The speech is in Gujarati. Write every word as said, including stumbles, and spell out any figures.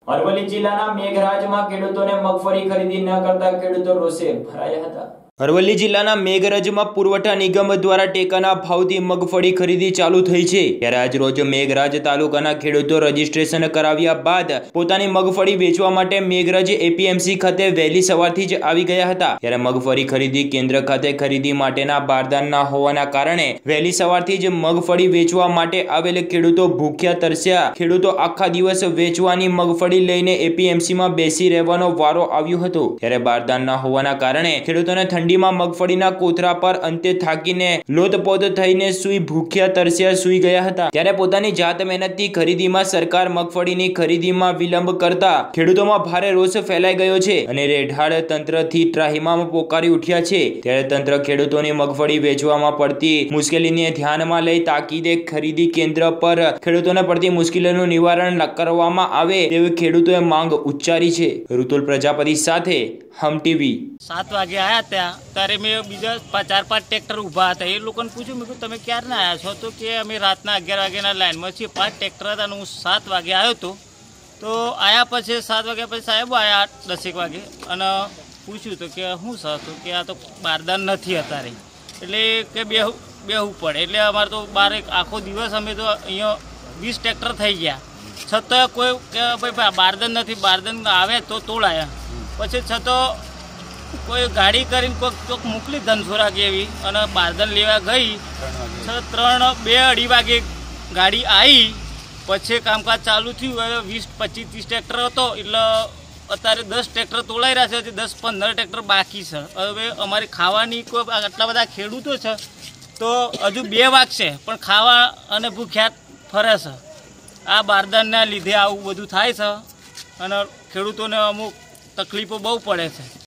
અરવલ્લી જિલ્લાના મેઘરાજમાં ખેડૂતોને મગફળી ખરીદી ન કરતા ખેડૂતો રોષે ભરાયા હતા। અરવલ્લી જિલ્લાના મેઘરાજમાં પુરવઠા નિગમ દ્વારા ટેકાના ભાવથી મગફળી ખરીદી ચાલુ થઈ છે। ત્યારે આજ રોજ મેઘરાજ તાલુકાના ખેડૂતો રજીસ્ટ્રેશન કરાવ્યા બાદ પોતાની મગફળી વેચવા માટે મેઘરાજ એપીએમસી ખાતે વહેલી સવારથી જ આવી ગયા હતા। ત્યારે મગફળી ખરીદી કેન્દ્ર ખાતે ખરીદી માટેના બારદાન ના હોવાના કારણે વહેલી સવારથી જ મગફળી વેચવા માટે આવેલ ખેડૂતો ભૂખ્યા તરસ્યા। ખેડૂતો આખા દિવસ વેચવાની મગફળી લઈને એપીએમસીમાં બેસી રહેવાનો વારો આવ્યો હતો। ત્યારે બારદાન ના હોવાના કારણે ખેડૂતોને ઠંડીમાં મગફળીના કોથળા પર અંતે થાકીને લોતપોત થઈને સૂઈ ભૂખ્યા તરસ્યા સૂઈ ગયા હતા। ત્યારે પોતાની જાત મહેનતથી ખરીદીમાં સરકાર મગફળીની ખરીદીમાં વિલંબ કરતા ખેડૂતોમાં ભારે રોષ ફેલાઈ ગયો છે અને રેઢાળ તંત્રથી ત્રાહિમામ પોકારી ઉઠ્યા છે। ત્યારે તંત્ર ખેડૂતોની મગફળી વેચવામાં પડતી મુશ્કેલીને ધ્યાનમાં લઈ તાકીદે ખરીદી કેન્દ્ર પર ખેડૂતોને પડતી મુશ્કેલીઓનું નિવારણ કરવામાં આવે તેવી ખેડૂતોએ માંગ ઉચ્ચારી છે। ઋતુલ પ્રજાપતિ સાથે હમ ટીવી। सात वागे आया था तारे में बीजा चार पांच ट्रेक्टर उभा था। ये लोगों ने पूछा मैं तमे क्यार ना आया छो तो कि अमे रातना अगियार वागे लाइन में छे। पांच ट्रेक्टर था हूँ सात वागे आयो तो तो आया पछी सात वाग्या पछी साहेब आया दसेक वागे अने पूछ्યું तो कि શું છે તો કે આ તો બારદાન નથી અત્યારે એટલે કે બેહું બેહું પડે એટલે અમારે તો બાર એક આખો દિવસ અમે તો અહીંયા વીસ ટ્રેક્ટર થઈ ગયા છતાં કોઈ કે ભાઈ બારદાન નથી બારદાન આવે તો તોડાયા પછી છતાં કોઈ ગાડી કરીને કોઈક ચોક મોકલી ધનસોરા કેવી અને બારદાન લેવા ગઈ ત્રણ બે અઢી વાગે ગાડી આવી પછી કામકાજ ચાલુ થયું। હવે વીસ પચીસ ત્રીસ ટ્રેક્ટર હતો એટલે અત્યારે દસ ટ્રેક્ટર તોડાઈ રહ્યા છે, દસ પંદર ટ્રેક્ટર બાકી છે। હવે અમારી ખાવાની કોઈ આટલા બધા ખેડૂતો છે તો હજુ બે વાગશે પણ ખાવા અને ભૂખ્યા ફરે છે। આ બારદાનના લીધે આવું બધું થાય છે અને ખેડૂતોને અમુક તકલીફો બહુ પડે છે।